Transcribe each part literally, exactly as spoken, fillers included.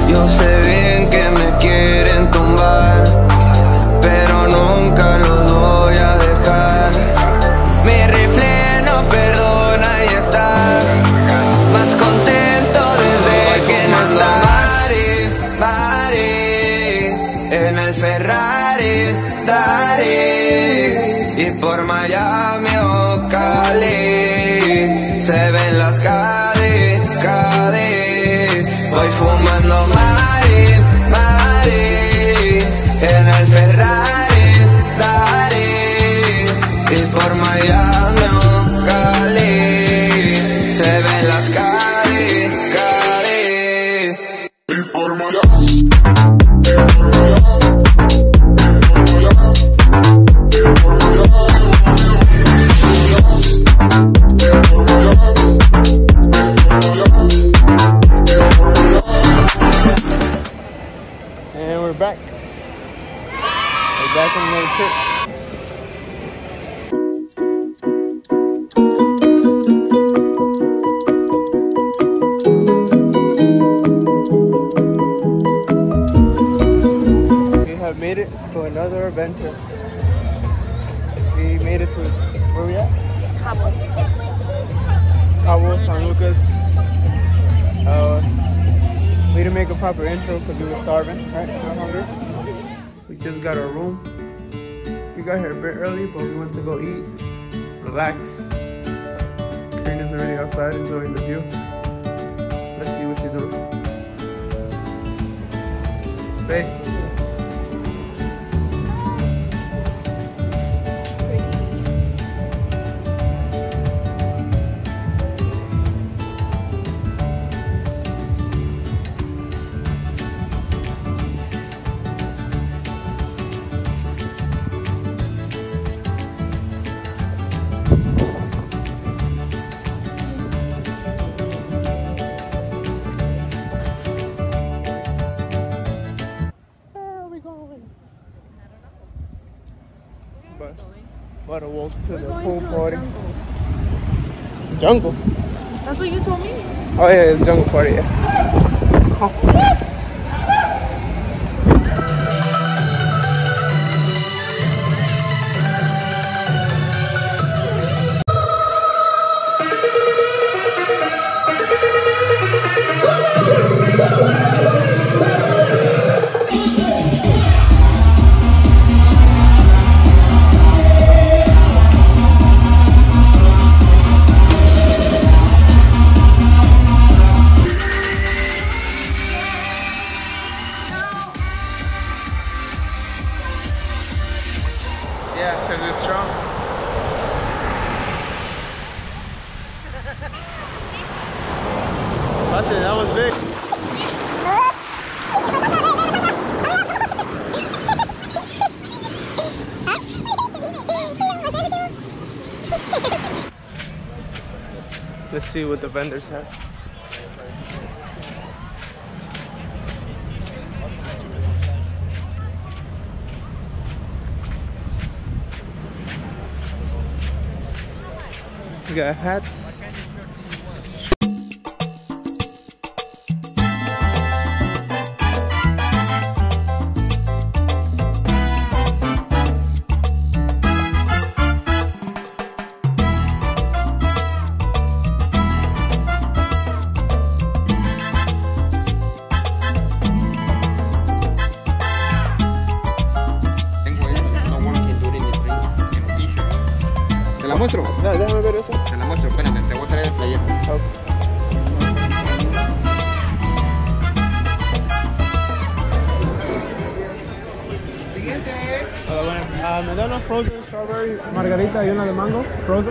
Yo sé bien que me quieren tumbar, pero nunca los voy a dejar. Mi rifle no perdona y está más contento desde que no está. Mari, Mari, en el Ferrari, Dari, y por Miami o Cali se ven las Cadi, Cadi. Voy fumando Mari, Mari, en el Ferrari, Dari, y por Miami o Cali se ven las Cadi, Cadi. Y por Miami, y por Miami. And we're back. We're back on another trip. We have made it to another adventure. We made it to, where we at? Cabo. Cabo San Lucas. Uh, we didn't make a proper intro because we were starving, right? We were hungry. We just got our room. We got here a bit early, but we went to go eat, relax. Karina's already outside enjoying the view. Let's see what she's doing. Babe. About to walk to We're the going pool to party. a jungle. Jungle? That's what you told me. Oh yeah, it's jungle party, yeah. Oh. Yeah, because it's strong. That's it, that was big. Let's see what the vendors have. We got hats. ¿Te la muestro? Ya, déjame ver eso. Te la muestro, espérame, te voy a traer el playero. Okay. Hola, buenas. Ah, ¿me da una frozen strawberry margarita y una de mango? Frozen.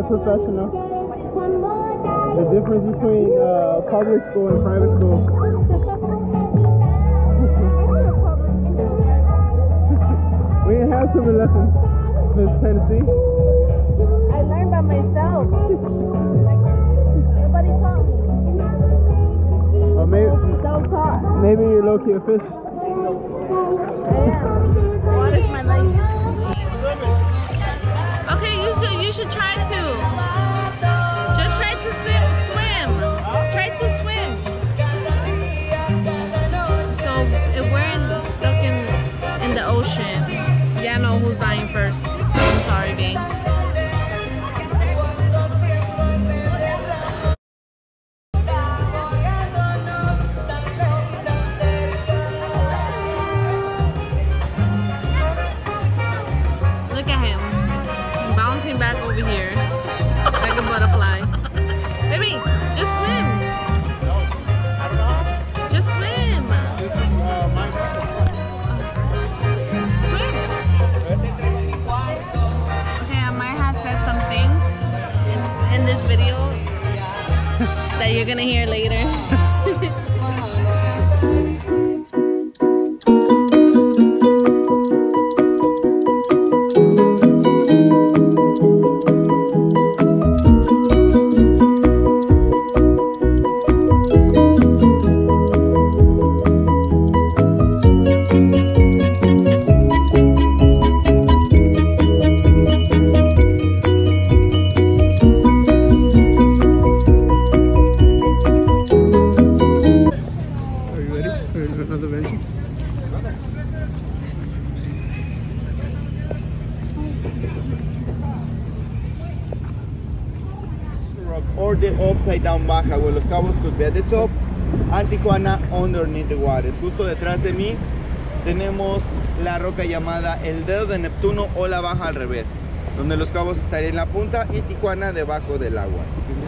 professional. The difference between uh, public school and private school. We didn't have swimming lessons, Miss Tennessee. I learned by myself. Nobody taught me. Or maybe, Self-taught. maybe you're low-key a fish. I am. Water's my life. Okay, you should you should try to. Just try to swim. Swim. Try to swim. So if we're in, stuck in in the ocean, yeah, I know who's dying first. I'm sorry, gang. Look at him. He's bouncing back over here like a butterfly. Baby, just swim. Just swim. Swim. Okay, I might have said some things in, in this video that you're gonna hear later. Or the upside down baja, where Los Cabos could be at the top and Tijuana underneath the waters. Justo detrás de mí tenemos la roca llamada el dedo de Neptuno o la baja al revés, donde Los Cabos estaría en la punta y Tijuana debajo del agua.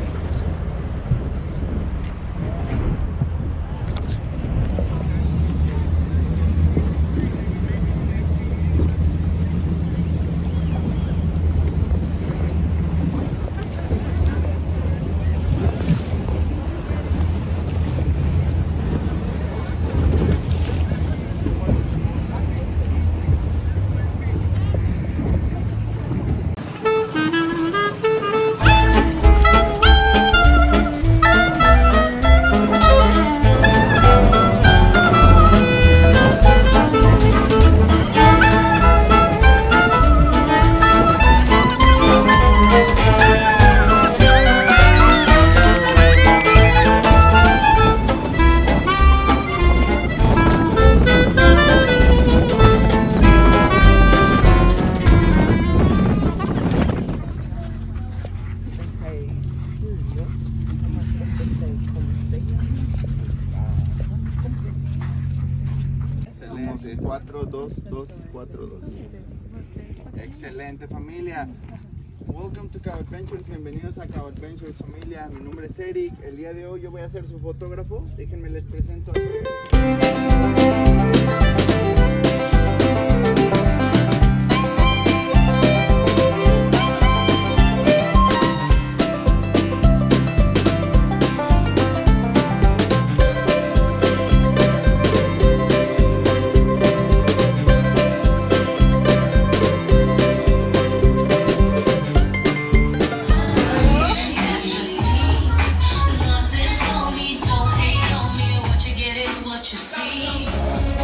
cuatro dos dos cuatro dos. Excelente, familia. Welcome to Cabo Adventures. Bienvenidos a Cabo Adventures, familia. Mi nombre es Eric. El día de hoy yo voy a ser su fotógrafo. Déjenme les presento a What you see